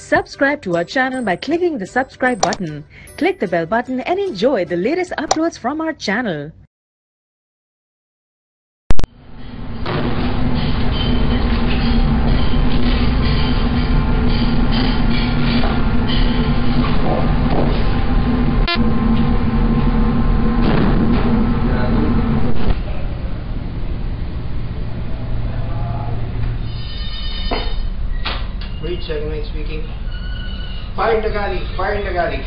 Subscribe to our channel by clicking the subscribe button. Click the bell button and enjoy the latest uploads from our channel. Checkmate speaking. Fire in the galley, fire in the galley.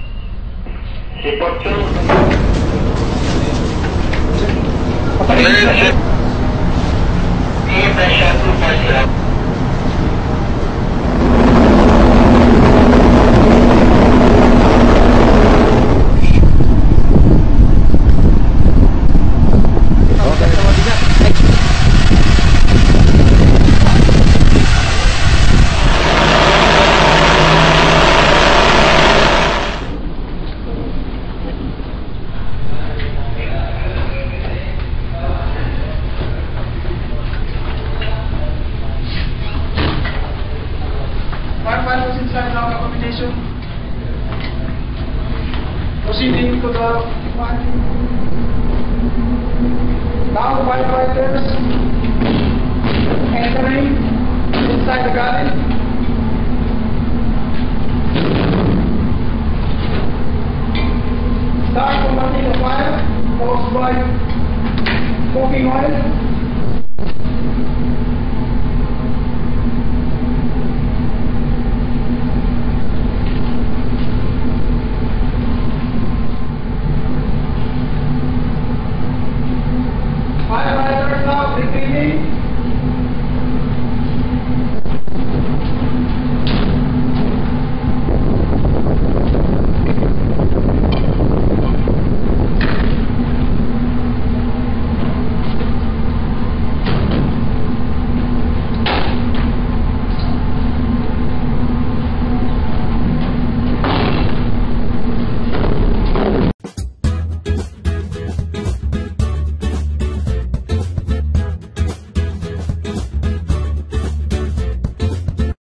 Was inside our accommodation. Proceeding to the now firefighters entering inside the garden.